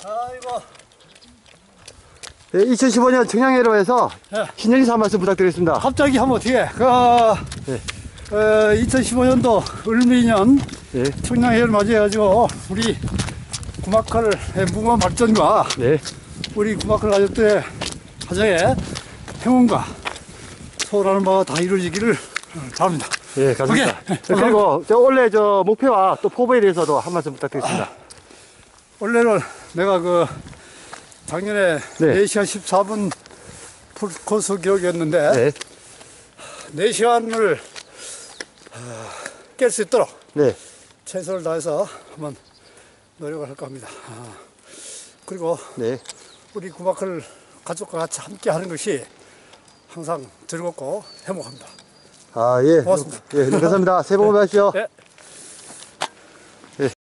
아이고. 네, 2015년 청량회로 해서 예. 신년 인사 한 말씀 부탁드리겠습니다. 갑자기 하면 어떻게? 네. 2015년도 을미년 네. 청량회를 맞이해가지고 우리 구마칼 무궁한 발전과 네. 우리 구마칼 가족들의 가정에 행운과 소원하는 바가 다 이루어지기를 바랍니다. 예, 감사합니다. 오케이. 그리고 원래 목표와 또 포부에 대해서도 한 말씀 부탁드리겠습니다. 원래는 내가 작년에 네. 4시간 14분 풀코스 기록이었는데 네. 4시간을 깰 수 있도록 네. 최선을 다해서 한번 노력을 할까 합니다. 그리고 네. 우리 구마클 가족과 같이 함께 하는 것이 항상 즐겁고 행복합니다. 아, 예. 고맙습니다. 예, 감사합니다. 새해 복 많이 받으십시오. 네.